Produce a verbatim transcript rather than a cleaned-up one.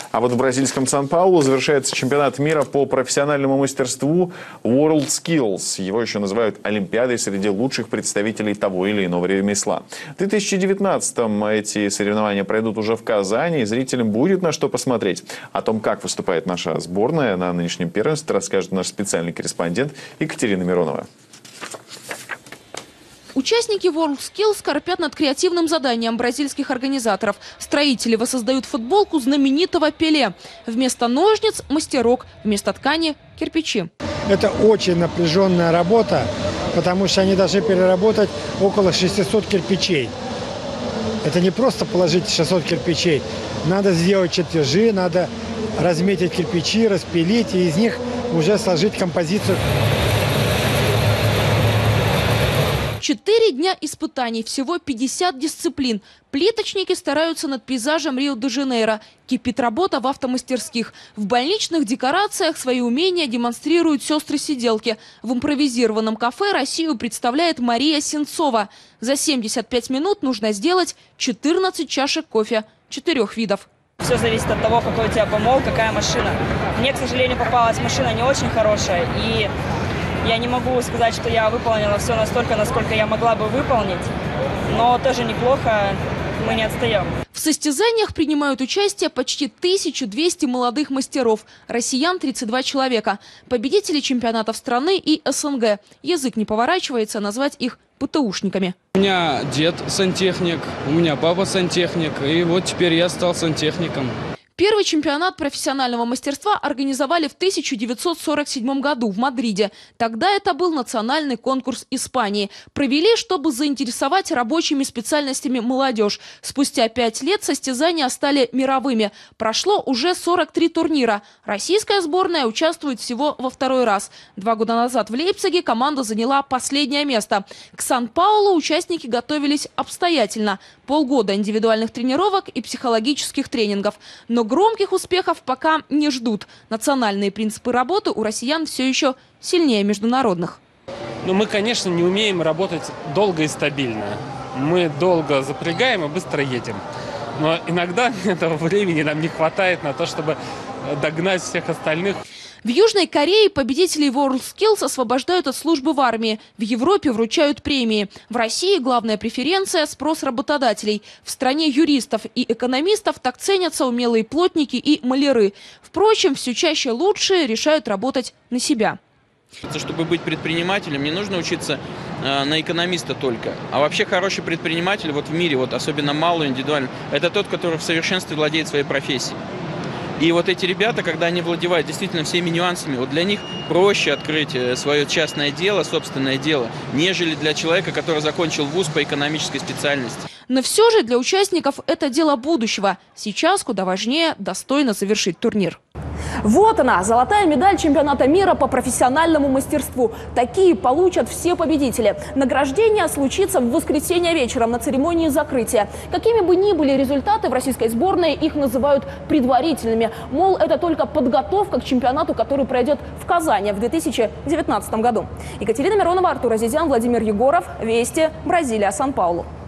А вот в бразильском Сан-Паулу завершается чемпионат мира по профессиональному мастерству WorldSkills. Его еще называют Олимпиадой среди лучших представителей того или иного ремесла. В две тысячи девятнадцатом эти соревнования пройдут уже в Казани, и зрителям будет на что посмотреть. О том, как выступает наша сборная на нынешнем первенстве, расскажет наш специальный корреспондент Екатерина Миронова. Участники WorldSkills скорпят над креативным заданием бразильских организаторов. Строители воссоздают футболку знаменитого Пеле. Вместо ножниц – мастерок, вместо ткани – кирпичи. Это очень напряженная работа, потому что они должны переработать около шестисот кирпичей. Это не просто положить шестьсот кирпичей. Надо сделать чертежи, надо разметить кирпичи, распилить и из них уже сложить композицию. Четыре дня испытаний, всего пятьдесят дисциплин. Плиточники стараются над пейзажем Рио-де-Жанейро. Кипит работа в автомастерских. В больничных декорациях свои умения демонстрируют сестры-сиделки. В импровизированном кафе Россию представляет Мария Сенцова. За семьдесят пять минут нужно сделать четырнадцать чашек кофе четырех видов. Все зависит от того, какой у тебя помол, какая машина. Мне, к сожалению, попалась машина не очень хорошая. И я не могу сказать, что я выполнила все настолько, насколько я могла бы выполнить. Но тоже неплохо, мы не отстаем. В состязаниях принимают участие почти тысяча двести молодых мастеров. Россиян тридцать два человека. Победители чемпионатов страны и СНГ. Язык не поворачивается назвать их ПТУшниками. У меня дед сантехник, у меня папа сантехник. И вот теперь я стал сантехником. Первый чемпионат профессионального мастерства организовали в тысяча девятьсот сорок седьмом году в Мадриде. Тогда это был национальный конкурс Испании. Провели, чтобы заинтересовать рабочими специальностями молодежь. Спустя пять лет состязания стали мировыми. Прошло уже сорок три турнира. Российская сборная участвует всего во второй раз. Два года назад в Лейпциге команда заняла последнее место. К Сан-Паулу участники готовились обстоятельно. Полгода индивидуальных тренировок и психологических тренингов. Но громких успехов пока не ждут. Национальные принципы работы у россиян все еще сильнее международных. Ну, мы, конечно, не умеем работать долго и стабильно. Мы долго запрягаем и быстро едем. Но иногда этого времени нам не хватает на то, чтобы догнать всех остальных. В Южной Корее победителей WorldSkills освобождают от службы в армии. В Европе вручают премии. В России главная преференция – спрос работодателей. В стране юристов и экономистов так ценятся умелые плотники и маляры. Впрочем, все чаще лучшие решают работать на себя. Чтобы быть предпринимателем, не нужно учиться э, на экономиста только. А вообще хороший предприниматель вот в мире, вот особенно малый, индивидуальный, это тот, который в совершенстве владеет своей профессией. И вот эти ребята, когда они владеют действительно всеми нюансами, вот для них проще открыть свое частное дело, собственное дело, нежели для человека, который закончил вуз по экономической специальности. Но все же для участников это дело будущего. Сейчас куда важнее достойно завершить турнир. Вот она, золотая медаль чемпионата мира по профессиональному мастерству. Такие получат все победители. Награждение случится в воскресенье вечером на церемонии закрытия. Какими бы ни были результаты в российской сборной, их называют предварительными. Мол, это только подготовка к чемпионату, который пройдет в Казани в две тысячи девятнадцатом году. Екатерина Миронова, Артур Азизян, Владимир Егоров. Вести. Бразилия. Сан-Паулу.